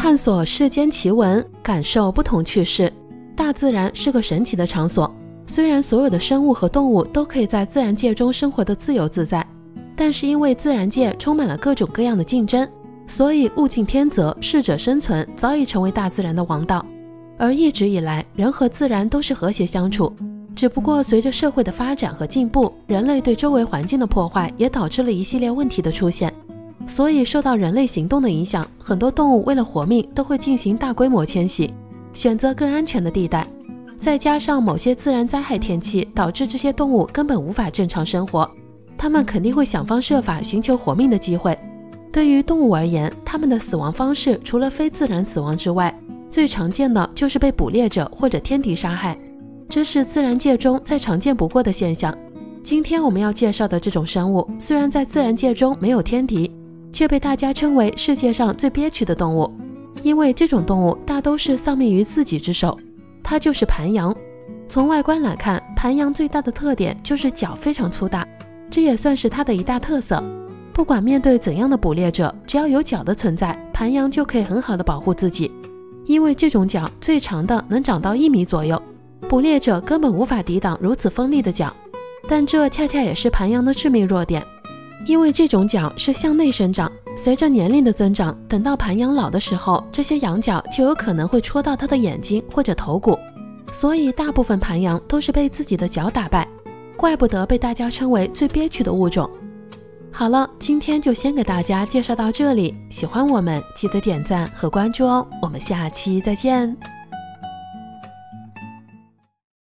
探索世间奇闻，感受不同趣事。大自然是个神奇的场所，虽然所有的生物和动物都可以在自然界中生活得自由自在，但是因为自然界充满了各种各样的竞争，所以物竞天择、适者生存早已成为大自然的王道。而一直以来，人和自然都是和谐相处，只不过随着社会的发展和进步，人类对周围环境的破坏也导致了一系列问题的出现。所以受到人类行动的影响，很多动物为了活命都会进行大规模迁徙，选择更安全的地带。再加上某些自然灾害天气导致这些动物根本无法正常生活，它们肯定会想方设法寻求活命的机会。对于动物而言，它们的死亡方式除了非自然死亡之外，最常见的就是被捕猎者或者天敌杀害，这是自然界中再常见不过的现象。今天我们要介绍的这种生物，虽然在自然界中没有天敌，却被大家称为世界上最憋屈的动物，因为这种动物大都是丧命于自己之手。它就是盘羊。从外观来看，盘羊最大的特点就是脚非常粗大，这也算是它的一大特色。不管面对怎样的捕猎者，只要有脚的存在，盘羊就可以很好的保护自己。因为这种脚最长的能长到1米左右，捕猎者根本无法抵挡如此锋利的脚。但这恰恰也是盘羊的致命弱点，因为这种角是向内生长，随着年龄的增长，等到盘羊老的时候，这些羊角就有可能会戳到它的眼睛或者头骨，所以大部分盘羊都是被自己的角打败，怪不得被大家称为最憋屈的物种。好了，今天就先给大家介绍到这里，喜欢我们记得点赞和关注哦，我们下期再见。